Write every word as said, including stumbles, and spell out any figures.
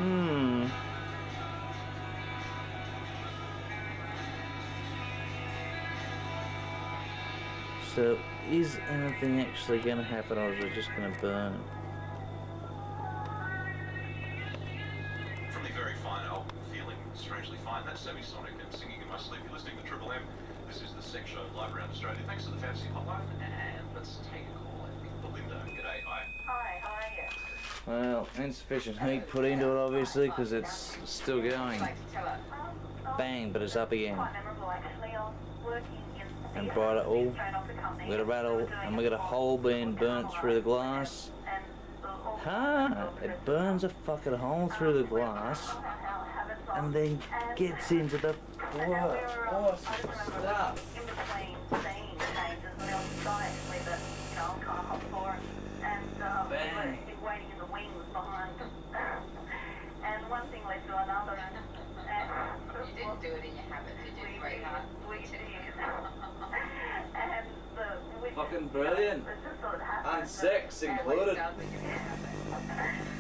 Hmm. So, is anything actually going to happen, or is it just going to burn? From the very fine album, Feeling Strangely Fine, that's Semisonic and Singing in My Sleep. You're listening to Triple M. This is the Sex Show live around Australia. Thanks to the fancy hotline, and let's take a call. I think Belinda, g'day, hi. Hi, how are you? Well, insufficient heat put into it, obviously, because it's still going. Bang, but it's up again. And brought it all. We got a rattle, and we got a hole being burnt through the glass. Huh? It burns a fucking hole through the glass, and then gets into the awesome stuff. In between scene changes, and they'll try actually that, you know, I'm kind of hot for it. And uh, we were waiting in the wings behind. And one thing led to another. And, and you didn't do it in your habit, did you, sweetheart? We did. And the Fucking brilliant. it just sort of happened. And sex included. It always does in your habit.